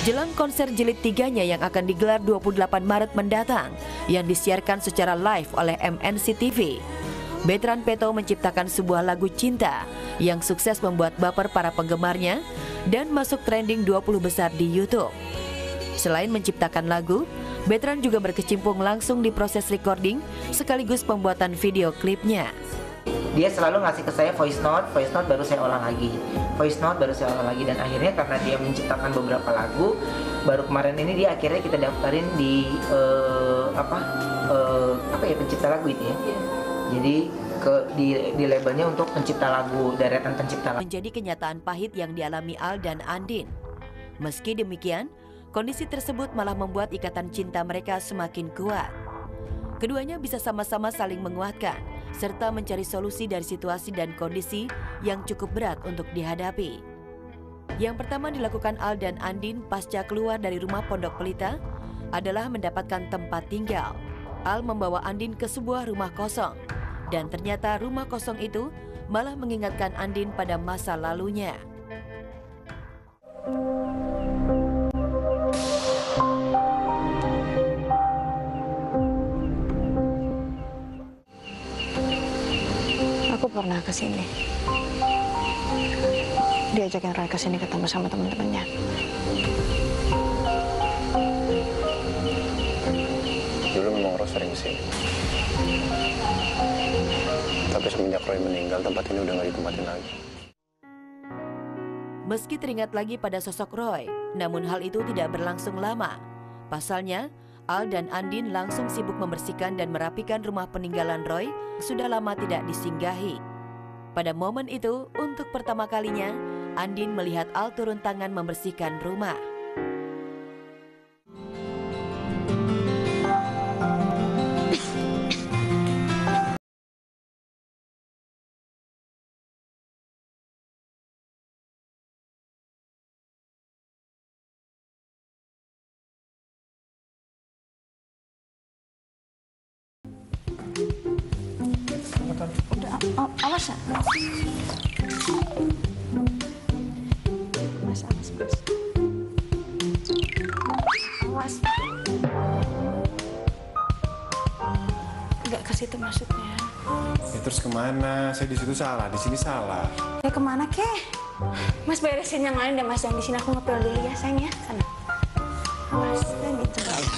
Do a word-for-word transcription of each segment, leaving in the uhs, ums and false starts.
Jelang konser jilid tiganya yang akan digelar dua puluh delapan Maret mendatang, yang disiarkan secara live oleh M N C T V, Betran Peto menciptakan sebuah lagu cinta yang sukses membuat baper para penggemarnya dan masuk trending dua puluh besar di YouTube. Selain menciptakan lagu, Betran juga berkecimpung langsung di proses recording sekaligus pembuatan video klipnya. Dia selalu ngasih ke saya voice note, voice note baru saya olah lagi, voice note baru saya olah lagi, dan akhirnya karena dia menciptakan beberapa lagu, baru kemarin ini dia akhirnya kita daftarin di uh, apa uh, apa ya pencipta lagu itu ya. Jadi ke di, di labelnya untuk pencipta lagu, deretan pencipta lagu. Menjadi kenyataan pahit yang dialami Al dan Andin. Meski demikian, kondisi tersebut malah membuat ikatan cinta mereka semakin kuat. Keduanya bisa sama-sama saling menguatkan serta mencari solusi dari situasi dan kondisi yang cukup berat untuk dihadapi. Yang pertama dilakukan Al dan Andin pasca keluar dari rumah Pondok Pelita adalah mendapatkan tempat tinggal. Al membawa Andin ke sebuah rumah kosong, dan ternyata rumah kosong itu malah mengingatkan Andin pada masa lalunya. Aku pernah kesini. Diajakin Roy kesini ketemu sama teman-temannya. Dulu memang Roy sering kesini. Tapi semenjak Roy meninggal, tempat ini udah gak ditempatin lagi. Meski teringat lagi pada sosok Roy, namun hal itu tidak berlangsung lama. Pasalnya, Al dan Andin langsung sibuk membersihkan dan merapikan rumah peninggalan Roy sudah lama tidak disinggahi. Pada momen itu, untuk pertama kalinya, Andin melihat Al turun tangan membersihkan rumah. Udah, oh, awas ya. Mas, awas, mas. Awas. Enggak ke situ maksudnya. Ya terus kemana? Saya di situ salah, di sini salah. Ya kemana keh? Mas beresin yang lain deh mas, yang di sini aku ngepel dulu ya sayang ya. Sana. Awas, dan gitu.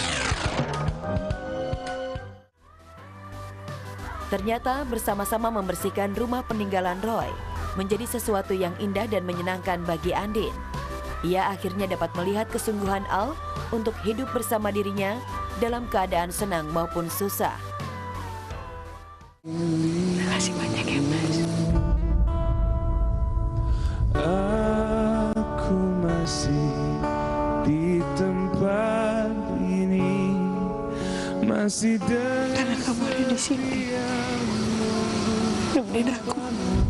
Ternyata bersama-sama membersihkan rumah peninggalan Roy menjadi sesuatu yang indah dan menyenangkan bagi Andin. Ia akhirnya dapat melihat kesungguhan Al untuk hidup bersama dirinya dalam keadaan senang maupun susah. Terima kasih banyak ya mas. Aku masih di tempat ini, masih dengan karena kamu ada di sini. Nemenin aku.